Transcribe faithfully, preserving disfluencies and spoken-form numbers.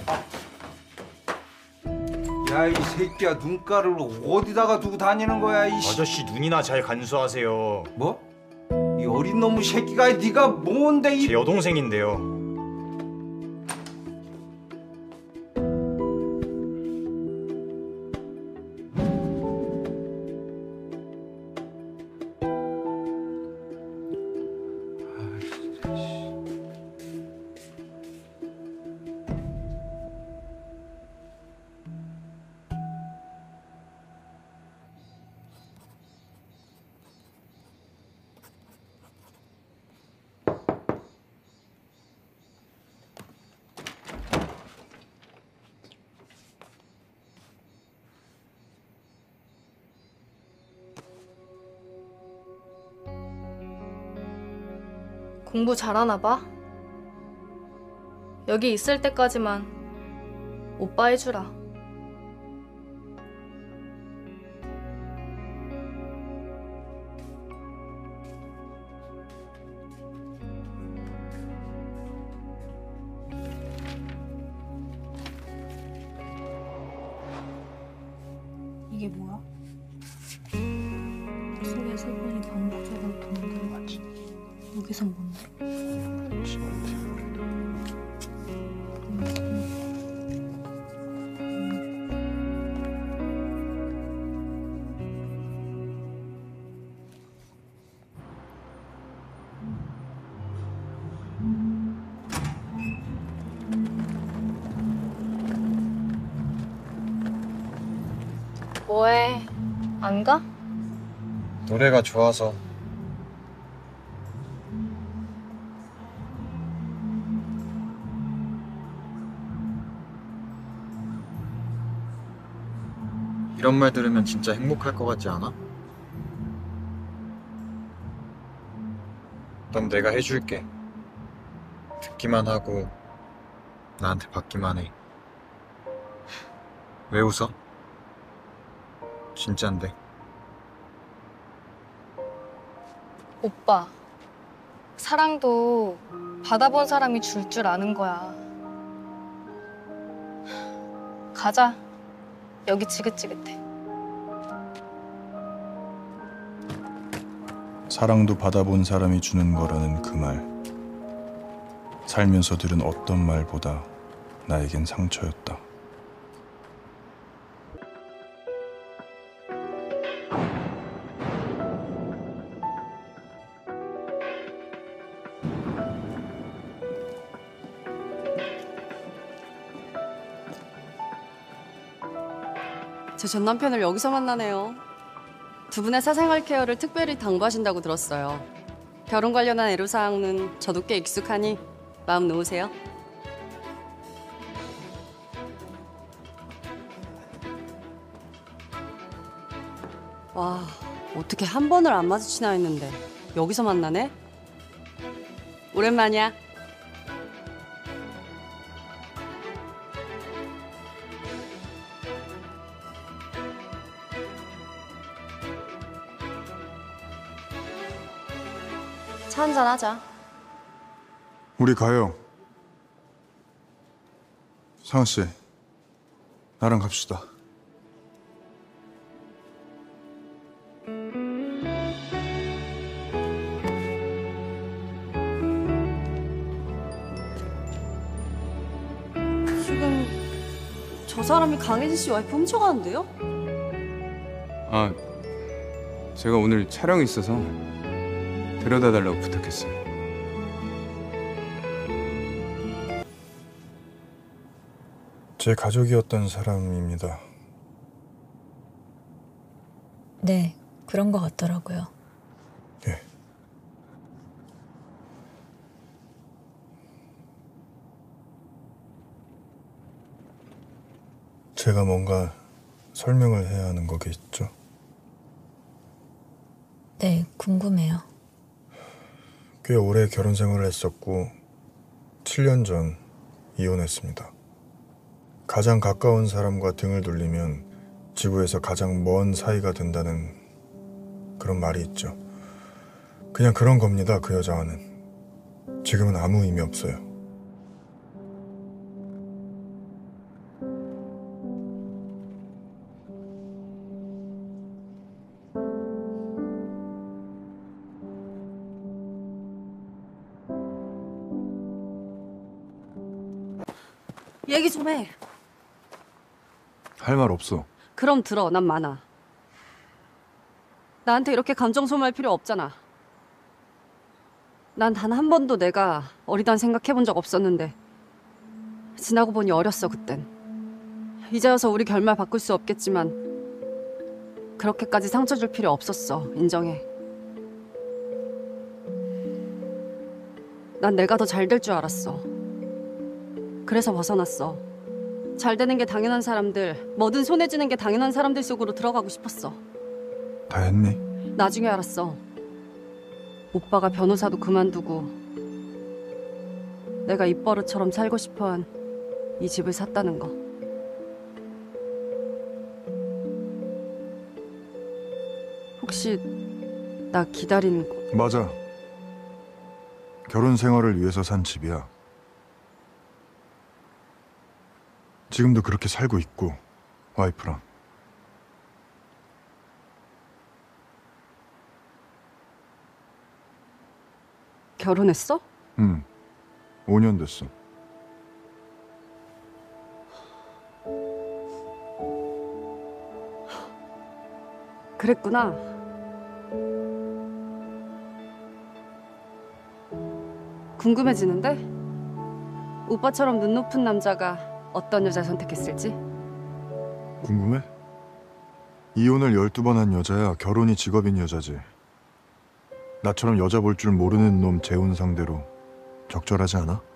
야, 이 새끼야, 눈가를 어디다가 두고 다니는 거야, 이 씨. 아저씨 눈이나 잘 간수하세요. 뭐? 이 어린 놈의 새끼가 네가 뭔데 이... 제 여동생인데요. 공부 잘하나 봐? 여기 있을 때까지만 오빠 해주라. 이게 뭐야? 속에 세 번이 반복적으로 도는 거 같지? 여기선 뭔데? 뭐해? 안 가? 노래가 좋아서. 이런 말 들으면 진짜 행복할 것 같지 않아? 넌 내가 해줄게. 듣기만 하고 나한테 받기만 해. 왜 웃어? 진짠데. 오빠, 사랑도 받아본 사람이 줄 줄 아는 거야. 가자. 여기 지긋지긋해. 사랑도 받아본 사람이 주는 거라는 그 말. 살면서 들은 어떤 말보다 나에겐 상처였다. 제 전 남편을 여기서 만나네요. 두 분의 사생활 케어를 특별히 당부하신다고 들었어요. 결혼 관련한 애로사항은 저도 꽤 익숙하니 마음 놓으세요. 와, 어떻게 한 번을 안 마주치나 했는데 여기서 만나네? 오랜만이야. 차 한잔 하자. 우리 가요. 상아 씨, 나랑 갑시다. 지금 저 사람이 강혜진 씨 와이프 훔쳐가는데요? 아, 제가 오늘 촬영이 있어서 데려다 달라고 부탁했어요. 제 가족이었던 사람입니다. 네, 그런 것 같더라고요. 예. 제가 뭔가 설명을 해야 하는 거겠죠? 네, 궁금해요. 꽤 오래 결혼 생활을 했었고 칠 년 전 이혼했습니다. 가장 가까운 사람과 등을 돌리면 지구에서 가장 먼 사이가 된다는 그런 말이 있죠. 그냥 그런 겁니다, 그 여자와는. 지금은 아무 의미 없어요. 얘기 좀 해. 할 말 없어. 그럼 들어. 난 많아. 나한테 이렇게 감정 소모할 필요 없잖아. 난 단 한 번도 내가 어리단 생각해본 적 없었는데 지나고 보니 어렸어 그땐. 이제여서 우리 결말 바꿀 수 없겠지만 그렇게까지 상처 줄 필요 없었어. 인정해. 난 내가 더 잘 될 줄 알았어. 그래서 벗어났어. 잘 되는 게 당연한 사람들, 뭐든 손에 쥐는 게 당연한 사람들 속으로 들어가고 싶었어. 다 했니? 나중에 알았어. 오빠가 변호사도 그만두고 내가 입버릇처럼 살고 싶어한 이 집을 샀다는 거. 혹시 나 기다린 거? 맞아. 결혼 생활을 위해서 산 집이야. 지금도 그렇게 살고 있고, 와이프랑. 결혼했어? 응. 오 년 됐어. 그랬구나. 궁금해지는데? 오빠처럼 눈 높은 남자가 어떤 여자 선택했을지? 궁금해? 이혼을 열두 번 한 여자야. 결혼이 직업인 여자지. 나처럼 여자 볼 줄 모르는 놈 재혼 상대로 적절하지 않아?